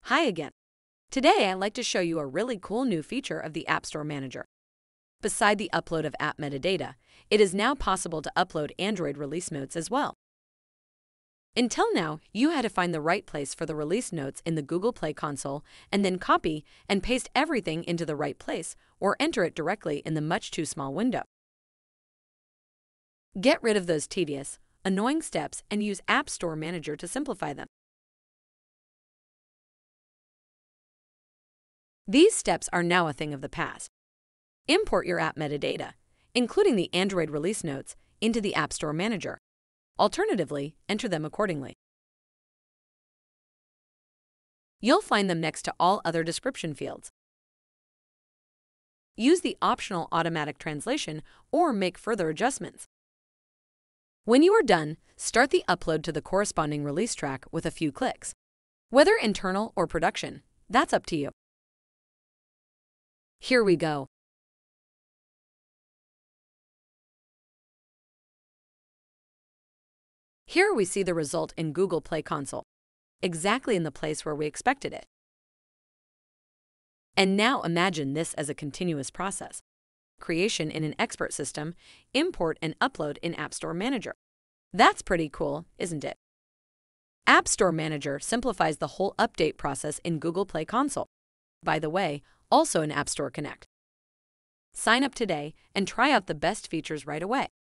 Hi again. Today, I'd like to show you a really cool new feature of the App Store Manager. Beside the upload of app metadata, it is now possible to upload Android release notes as well. Until now, you had to find the right place for the release notes in the Google Play console and then copy and paste everything into the right place or enter it directly in the much too small window. Get rid of those tedious, annoying steps and use App Store Manager to simplify them. These steps are now a thing of the past. Import your app metadata, including the Android release notes, into the App Store Manager. Alternatively, enter them accordingly. You'll find them next to all other description fields. Use the optional automatic translation or make further adjustments. When you are done, start the upload to the corresponding release track with a few clicks. Whether internal or production, that's up to you. Here we go. Here we see the result in Google Play Console, exactly in the place where we expected it. And now imagine this as a continuous process. Creation in an expert system, import and upload in App Store Manager. That's pretty cool, isn't it? App Store Manager simplifies the whole update process in Google Play Console. By the way, also in App Store Connect. Sign up today and try out the best features right away.